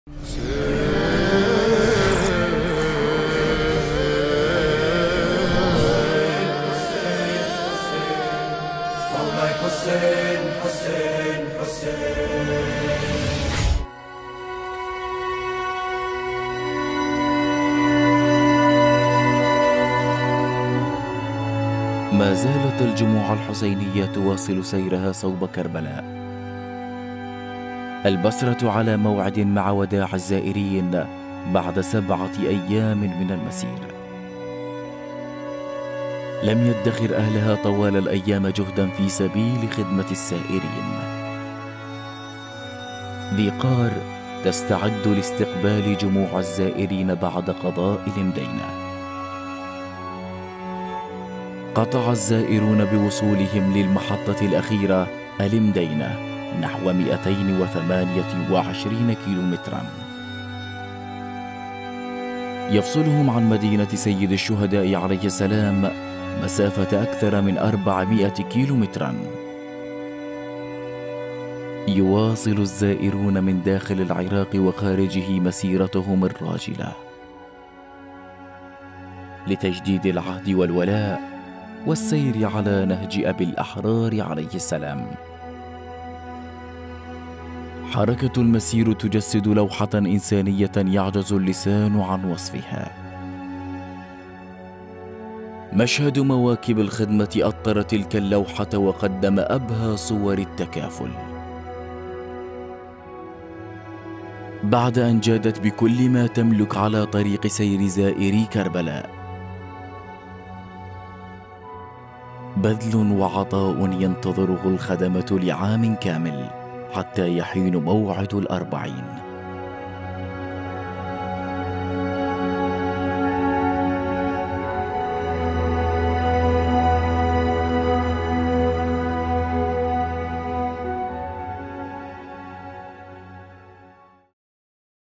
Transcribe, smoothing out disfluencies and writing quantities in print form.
حسين حسين حسين. ما زالت الجموع الحسينية تواصل سيرها صوب كربلاء. البصرة على موعد مع وداع الزائرين بعد 7 أيام من المسير. لم يدخر أهلها طوال الأيام جهدا في سبيل خدمة السائرين. ذي قار تستعد لاستقبال جموع الزائرين بعد قضاء المدينة. قطع الزائرون بوصولهم للمحطة الأخيرة المدينة نحو 228 كيلومترا، يفصلهم عن مدينة سيد الشهداء عليه السلام مسافة أكثر من 400 كيلومترا. يواصل الزائرون من داخل العراق وخارجه مسيرتهم الراجلة لتجديد العهد والولاء والسير على نهج أبي الأحرار عليه السلام. حركة المسير تجسد لوحة إنسانية يعجز اللسان عن وصفها. مشهد مواكب الخدمة أطر تلك اللوحة وقدم أبهى صور التكافل. بعد أن جادت بكل ما تملك على طريق سير زائري كربلاء، بذل وعطاء ينتظره الخدمة لعام كامل حتى يحين موعد 40.